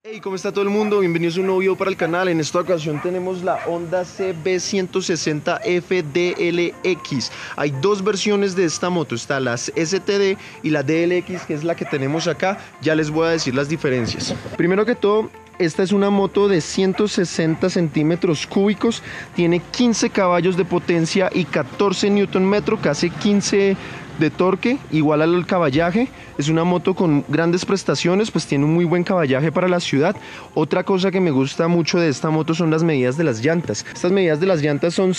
Hey, ¿cómo está todo el mundo? Bienvenidos a un nuevo video para el canal. En esta ocasión tenemos la Honda CB160 FDLX. Hay dos versiones de esta moto, está la STD y la DLX, que es la que tenemos acá. Ya les voy a decir las diferencias. Primero que todo, esta es una moto de 160 centímetros cúbicos, tiene 15 caballos de potencia y 14 Nm, casi 15 de torque, igual al caballaje. Es una moto con grandes prestaciones, pues tiene un muy buen caballaje para la ciudad. Otra cosa que me gusta mucho de esta moto son las medidas de las llantas. Estas medidas de las llantas son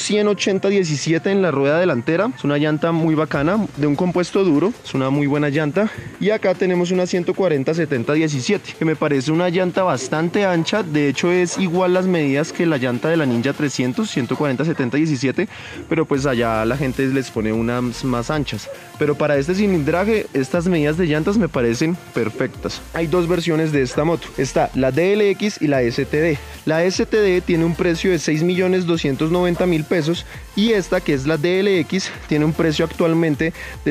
180-17 en la rueda delantera. Es una llanta muy bacana, de un compuesto duro, es una muy buena llanta. Y acá tenemos una 140-70-17, que me parece una llanta bastante ancha. De hecho es igual las medidas que la llanta de la Ninja 300, 140-70-17, pero pues allá la gente les pone unas más anchas. Pero para este cilindraje, estas medidas de llantas me parecen perfectas. Hay dos versiones de esta moto, está la DLX y la STD. La STD tiene un precio de 6.290.000 pesos y esta, que es la DLX, tiene un precio actualmente de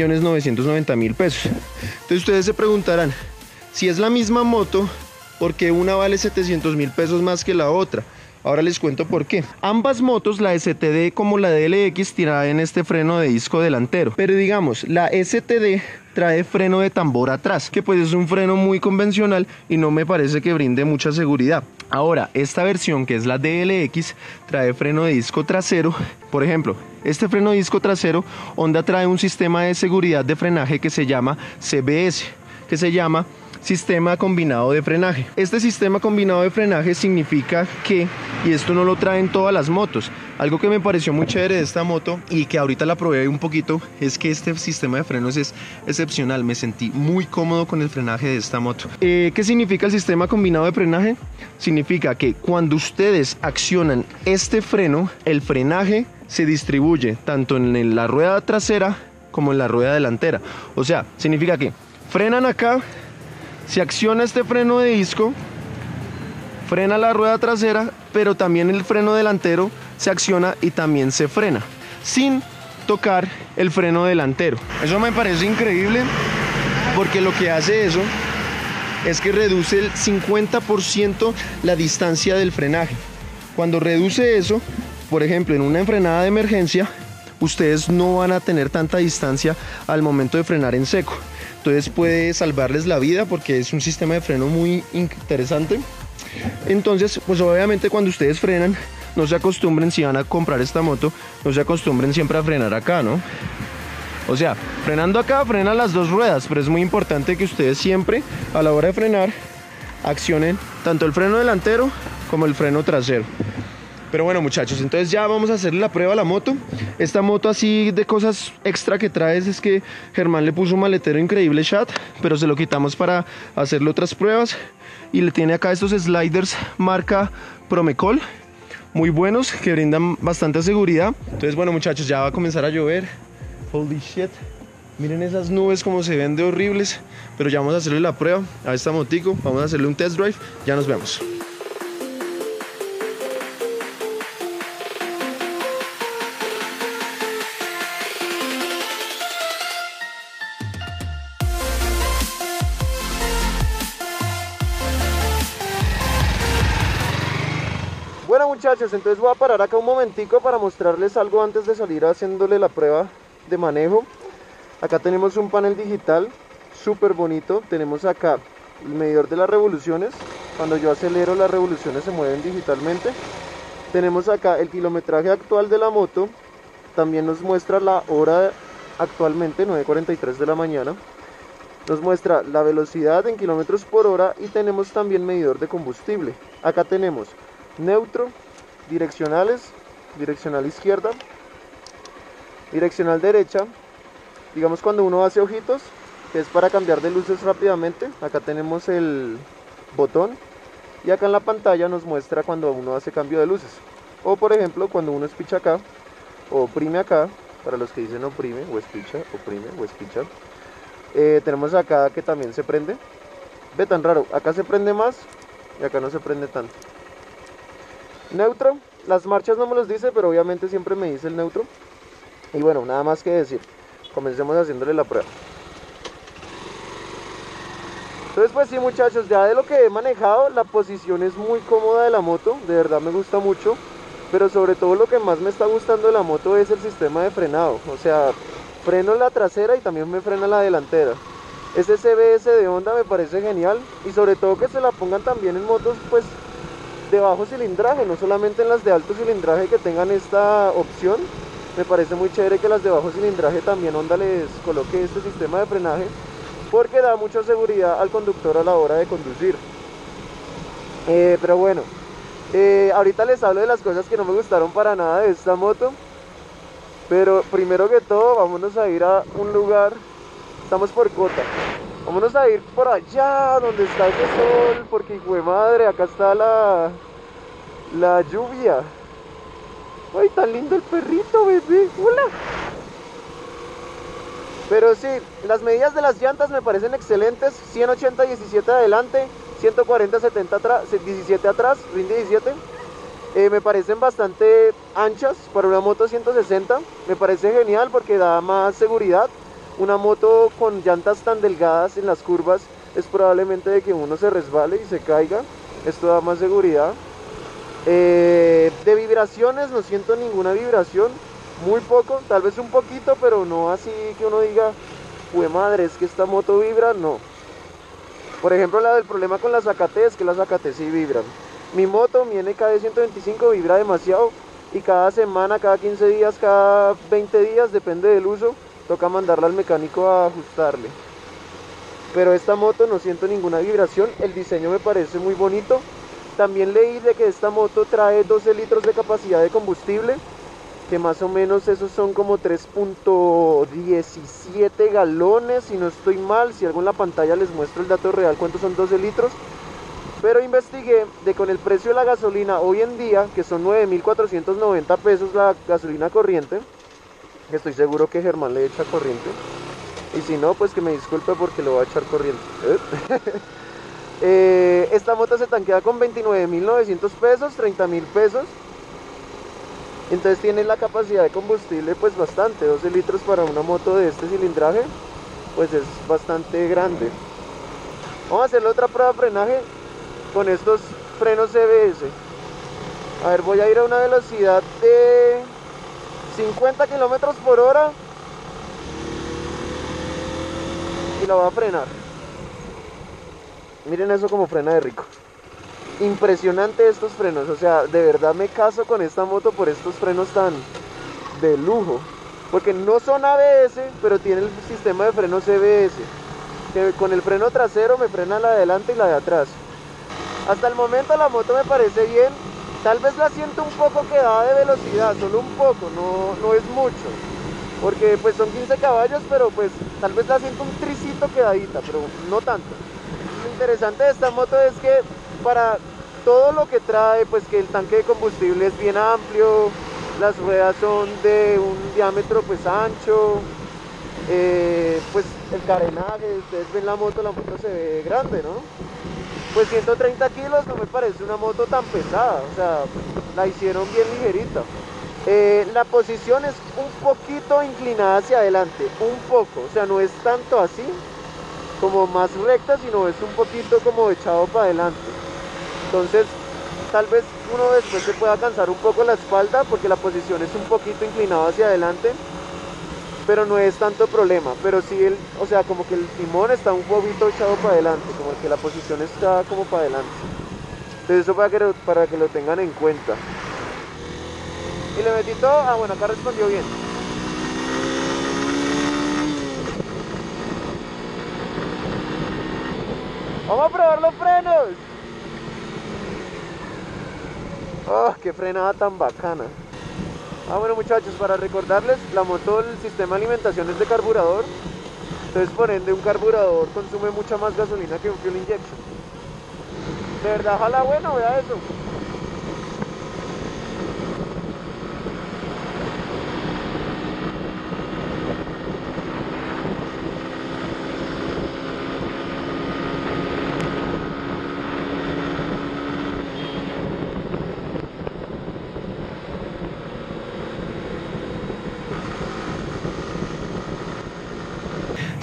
6.990.000 pesos. Entonces ustedes se preguntarán, si es la misma moto, ¿por qué una vale 700.000 pesos más que la otra? Ahora les cuento por qué. Ambas motos, la STD como la DLX, traen este freno de disco delantero, pero digamos, la STD trae freno de tambor atrás, que pues es un freno muy convencional y no me parece que brinde mucha seguridad. Ahora, esta versión, que es la DLX, trae freno de disco trasero. Por ejemplo, este freno de disco trasero, Honda trae un sistema de seguridad de frenaje que se llama CBS, que se llama Sistema Combinado de Frenaje. Este sistema combinado de frenaje significa que, y esto no lo traen todas las motos, algo que me pareció muy chévere de esta moto y que ahorita la probé un poquito, es que este sistema de frenos es excepcional. Me sentí muy cómodo con el frenaje de esta moto. ¿Qué significa el sistema combinado de frenaje? Significa que cuando ustedes accionan este freno, el frenaje se distribuye tanto en la rueda trasera como en la rueda delantera. O sea, significa que frenan acá, se acciona este freno de disco, frena la rueda trasera, pero también el freno delantero se acciona y también se frena, sin tocar el freno delantero. Eso me parece increíble, porque lo que hace eso es que reduce el 50% la distancia del frenaje. Cuando reduce eso, por ejemplo, en una enfrenada de emergencia, ustedes no van a tener tanta distancia al momento de frenar en seco. Entonces puede salvarles la vida, porque es un sistema de freno muy interesante. Entonces, pues obviamente cuando ustedes frenan, no se acostumbren, si van a comprar esta moto, no se acostumbren siempre a frenar acá, ¿no? O sea, frenando acá, frenan las dos ruedas, pero es muy importante que ustedes siempre, a la hora de frenar, accionen tanto el freno delantero como el freno trasero. Pero bueno, muchachos, entonces ya vamos a hacerle la prueba a la moto. Esta moto, así de cosas extra que trae, es que Germán le puso un maletero increíble chat, pero se lo quitamos para hacerle otras pruebas. Y le tiene acá estos sliders marca Promecol, muy buenos, que brindan bastante seguridad. Entonces bueno, muchachos, ya va a comenzar a llover. Holy shit, miren esas nubes como se ven de horribles. Pero ya vamos a hacerle la prueba a esta motico, vamos a hacerle un test drive, ya nos vemos. Bueno, muchachos, entonces voy a parar acá un momentico para mostrarles algo antes de salir haciéndole la prueba de manejo. Acá tenemos un panel digital súper bonito. Tenemos acá el medidor de las revoluciones. Cuando yo acelero, las revoluciones se mueven digitalmente. Tenemos acá el kilometraje actual de la moto. También nos muestra la hora actualmente, 9:43 de la mañana. Nos muestra la velocidad en kilómetros por hora y tenemos también medidor de combustible. Acá tenemos neutro, direccionales, direccional izquierda, direccional derecha. Digamos, cuando uno hace ojitos, que es para cambiar de luces rápidamente, acá tenemos el botón. Y acá en la pantalla nos muestra cuando uno hace cambio de luces. O por ejemplo, cuando uno espicha acá, o oprime acá, para los que dicen oprime o espicha, oprime o espicha. Tenemos acá que también se prende. Ve, tan raro, acá se prende más y acá no se prende tanto. Neutro, las marchas no me los dice, pero obviamente siempre me dice el neutro. Y bueno, nada más que decir, comencemos haciéndole la prueba. Entonces pues sí muchachos, ya de lo que he manejado, la posición es muy cómoda de la moto, de verdad me gusta mucho, pero sobre todo lo que más me está gustando de la moto es el sistema de frenado, o sea, freno en la trasera y también me frena en la delantera. Ese CBS de Honda me parece genial y sobre todo que se la pongan también en motos pues de bajo cilindraje, no solamente en las de alto cilindraje que tengan esta opción. Me parece muy chévere que las de bajo cilindraje también Honda les coloque este sistema de frenaje, porque da mucha seguridad al conductor a la hora de conducir. Pero bueno, ahorita les hablo de las cosas que no me gustaron para nada de esta moto. Pero primero que todo, vámonos a ir a un lugar. Estamos por Cota. Vámonos a ir por allá donde está ese sol, porque hijo de madre, acá está la lluvia. Ay, tan lindo el perrito, bebé. Hola. Pero sí, las medidas de las llantas me parecen excelentes. 180 17 adelante, 140 70 atrás, 17 atrás, rinde 17. Me parecen bastante anchas para una moto 160. Me parece genial porque da más seguridad. Una moto con llantas tan delgadas en las curvas es probablemente de que uno se resbale y se caiga. Esto da más seguridad. De vibraciones no siento ninguna vibración, muy poco, tal vez un poquito, pero no así que uno diga, ¡jue madre, es que esta moto vibra! No. Por ejemplo, la del problema con las AKT es que las AKT sí vibran. Mi moto, mi NKD 125, vibra demasiado y cada semana, cada 15 días, cada 20 días, depende del uso, toca mandarla al mecánico a ajustarle. Pero esta moto no siento ninguna vibración, el diseño me parece muy bonito. También leí de que esta moto trae 12 litros de capacidad de combustible, que más o menos esos son como 3.17 galones, si no estoy mal. Si algo en la pantalla les muestro el dato real, cuántos son 12 litros. Pero investigué de con el precio de la gasolina hoy en día, que son 9.490 pesos la gasolina corriente, que estoy seguro que Germán le echa corriente, y si no, pues que me disculpe porque lo va a echar corriente. Esta moto se tanquea con 29.900 pesos, 30.000 pesos. Entonces tiene la capacidad de combustible pues bastante, 12 litros para una moto de este cilindraje, pues es bastante grande. Vamos a hacerle otra prueba de frenaje con estos frenos CBS. A ver, voy a ir a una velocidad de 50 kilómetros por hora y la voy a frenar. Miren eso como frena de rico. Impresionante estos frenos, o sea, de verdad me caso con esta moto por estos frenos tan de lujo. Porque no son ABS, pero tiene el sistema de frenos CBS, que con el freno trasero me frena la de adelante y la de atrás. Hasta el momento la moto me parece bien. Tal vez la siento un poco quedada de velocidad, solo un poco, no es mucho. Porque pues son 15 caballos, pero pues tal vez la siento un tricito quedadita, pero no tanto. Lo interesante de esta moto es que para todo lo que trae, pues que el tanque de combustible es bien amplio, las ruedas son de un diámetro pues ancho, pues el carenaje, ustedes ven la moto se ve grande, ¿no? Pues 130 kilos no me parece una moto tan pesada, o sea, la hicieron bien ligerita. La posición es un poquito inclinada hacia adelante, un poco, o sea, no es tanto así como más recta, sino es un poquito como echado para adelante. Entonces, tal vez uno después se pueda cansar un poco la espalda porque la posición es un poquito inclinada hacia adelante, pero no es tanto problema. Pero sí, o sea, como que el timón está un poquito echado para adelante, como que la posición está como para adelante. Entonces eso para que lo tengan en cuenta. Y le metí todo, bueno, acá respondió bien. Vamos a probar los frenos. Oh, qué frenada tan bacana. Bueno muchachos, para recordarles, la moto, el sistema de alimentación es de carburador. Entonces por ende un carburador consume mucha más gasolina que un fuel injection. De verdad, ojalá bueno, vea eso.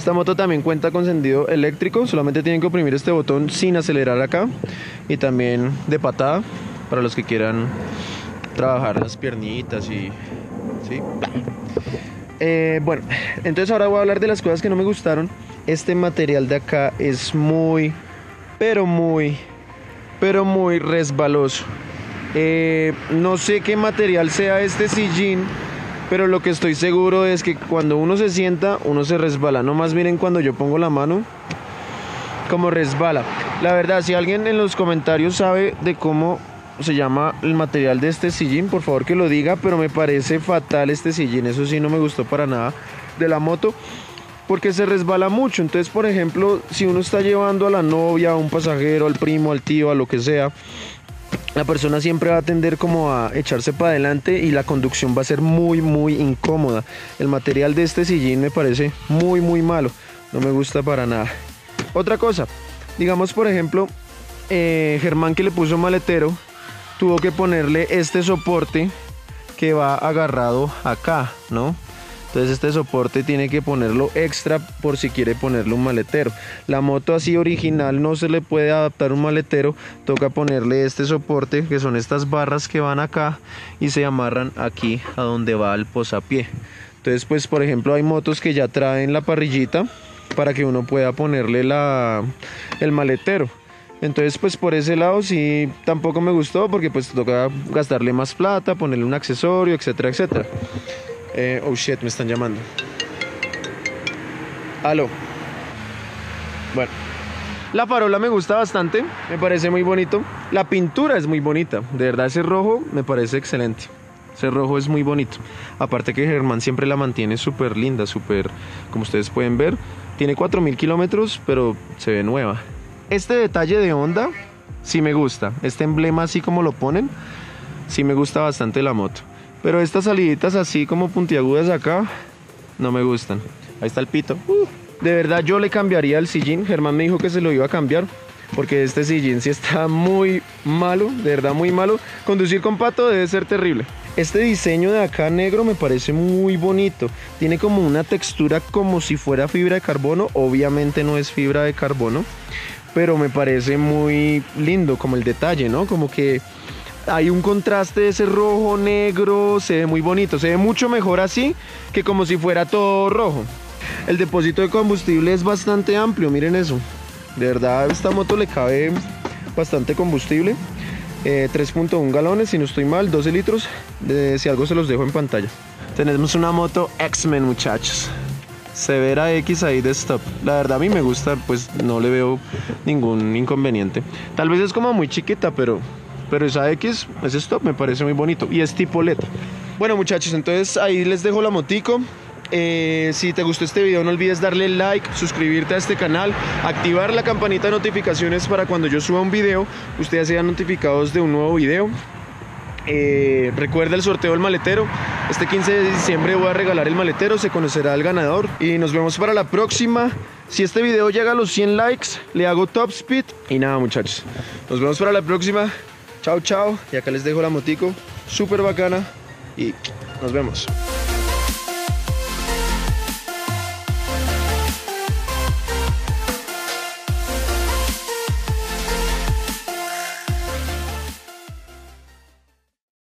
Esta moto también cuenta con encendido eléctrico, solamente tienen que oprimir este botón sin acelerar acá, y también de patada para los que quieran trabajar las piernitas y ¿sí? Bueno, entonces ahora voy a hablar de las cosas que no me gustaron. Este material de acá es muy resbaloso. No sé qué material sea este sillín, pero lo que estoy seguro es que cuando uno se sienta, uno se resbala. No más miren cuando yo pongo la mano, como resbala. La verdad, si alguien en los comentarios sabe de cómo se llama el material de este sillín, por favor que lo diga, pero me parece fatal este sillín. Eso sí, no me gustó para nada de la moto, porque se resbala mucho. Entonces, por ejemplo, si uno está llevando a la novia, a un pasajero, al primo, al tío, a lo que sea, la persona siempre va a tender como a echarse para adelante y la conducción va a ser muy incómoda. El material de este sillín me parece muy malo, no me gusta para nada. Otra cosa, digamos por ejemplo, Germán, que le puso maletero, tuvo que ponerle este soporte que va agarrado acá, ¿no? Entonces este soporte tiene que ponerlo extra por si quiere ponerle un maletero. La moto así original no se le puede adaptar un maletero, toca ponerle este soporte, que son estas barras que van acá y se amarran aquí a donde va el posapié. Entonces, pues por ejemplo, hay motos que ya traen la parrillita para que uno pueda ponerle el maletero. Entonces, pues por ese lado sí tampoco me gustó, porque pues toca gastarle más plata, ponerle un accesorio, etcétera. Oh shit, me están llamando. Aló. Bueno, la farola me gusta bastante, me parece muy bonito. La pintura es muy bonita, de verdad ese rojo me parece excelente. Ese rojo es muy bonito. Aparte que Germán siempre la mantiene súper linda, como ustedes pueden ver. Tiene 4000 kilómetros, pero se ve nueva. Este detalle de Honda sí me gusta. Este emblema así como lo ponen, sí me gusta bastante la moto. Pero estas saliditas así como puntiagudas acá, no me gustan. Ahí está el pito. De verdad yo le cambiaría el sillín. Germán me dijo que se lo iba a cambiar, porque este sillín sí está muy malo, de verdad muy malo. Conducir con Pato debe ser terrible. Este diseño de acá negro me parece muy bonito. Tiene como una textura como si fuera fibra de carbono. Obviamente no es fibra de carbono, pero me parece muy lindo como el detalle, ¿no? Como que hay un contraste de ese rojo negro, se ve muy bonito, se ve mucho mejor así que como si fuera todo rojo. El depósito de combustible es bastante amplio, miren eso. De verdad a esta moto le cabe bastante combustible. 3.1 galones, si no estoy mal, 12 litros. Si algo se los dejo en pantalla. Tenemos una moto X-Men, muchachos. Severa X ahí de stop. La verdad a mí me gusta, pues no le veo ningún inconveniente. Tal vez es como muy chiquita, pero esa X, ese stop me parece muy bonito. Y es tipo LED. Bueno, muchachos, entonces ahí les dejo la motico. Si te gustó este video, no olvides darle like, suscribirte a este canal, activar la campanita de notificaciones para cuando yo suba un video, ustedes sean notificados de un nuevo video. Recuerda el sorteo del maletero. Este 15 de diciembre voy a regalar el maletero, se conocerá el ganador. Y nos vemos para la próxima. Si este video llega a los 100 likes, le hago top speed. Y nada, muchachos, nos vemos para la próxima. Chao. Y acá les dejo la motico, súper bacana. Y nos vemos.